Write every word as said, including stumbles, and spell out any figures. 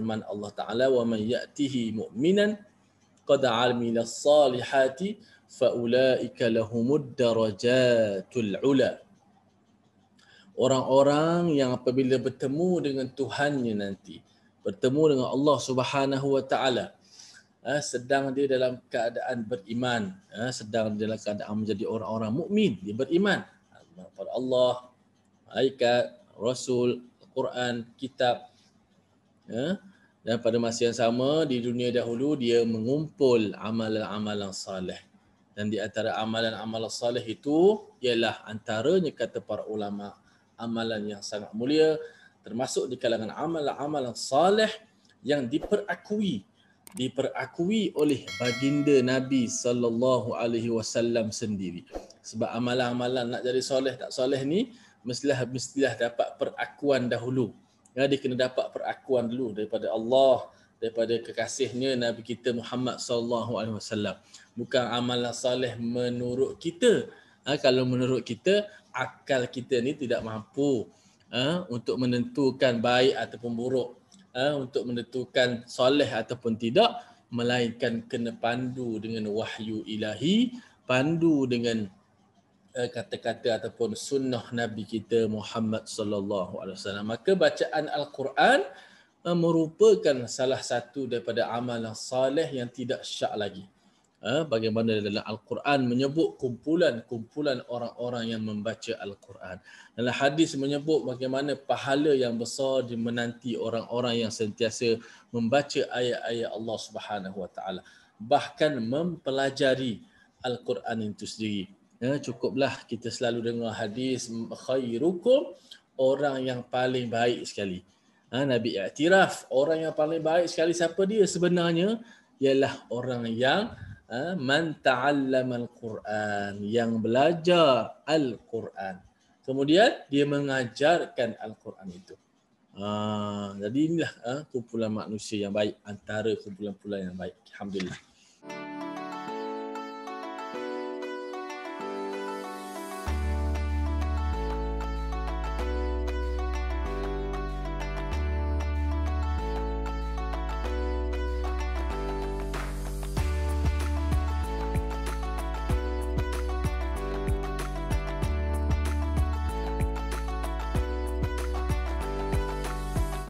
firman Allah Ta'ala, wa man ya'tihi mu'minan qad 'amila salihati fa ulaika lahumud darajatul 'ula. Orang-orang yang apabila bertemu dengan Tuhannya nanti, bertemu dengan Allah Subhanahu wa Ta'ala, Ha, sedang dia dalam keadaan beriman, ha, sedang dia dalam keadaan menjadi orang-orang mukmin, dia beriman kepada Allah, malaikat, Rasul, Al-Quran, kitab, ha, dan pada masa yang sama di dunia dahulu dia mengumpul amalan-amalan salih. Dan di antara amalan-amalan salih itu ialah antaranya kata para ulama amalan yang sangat mulia, termasuk di kalangan amalan-amalan salih yang diperakui diperakui oleh baginda Nabi sallallahu alaihi wasallam sendiri. Sebab amalan-amalan nak jadi soleh tak soleh ni mestilah mestilah dapat perakuan dahulu. Ya, dia kena dapat perakuan dulu daripada Allah, daripada kekasihnya Nabi kita Muhammad sallallahu alaihi wasallam. Bukan amalan soleh menurut kita. Ha, kalau menurut kita, akal kita ni tidak mampu ha, untuk menentukan baik ataupun buruk. Ha, untuk menentukan soleh ataupun tidak, melainkan kena pandu dengan wahyu ilahi, pandu dengan uh, kata-kata ataupun sunnah Nabi kita Muhammad sallallahu alaihi wasallam. Maka bacaan Al-Quran uh, merupakan salah satu daripada amalan saleh yang tidak syak lagi. Ha, bagaimana dalam Al-Quran menyebut kumpulan-kumpulan orang-orang yang membaca Al-Quran. Dalam hadis menyebut bagaimana pahala yang besar di menanti orang-orang yang sentiasa membaca ayat-ayat Allah Subhanahu Wa Taala. Bahkan mempelajari Al-Quran itu sendiri. Ya, cukuplah kita selalu dengar hadis khairukum, orang yang paling baik sekali. Ha, Nabi iktiraf orang yang paling baik sekali siapa dia sebenarnya? Ialah orang yang man ta'allama al-Quran, yang belajar Al-Quran. Kemudian dia mengajarkan Al-Quran itu. Ha, jadi inilah ha, kumpulan manusia yang baik antara kumpulan-kumpulan yang baik. Alhamdulillah.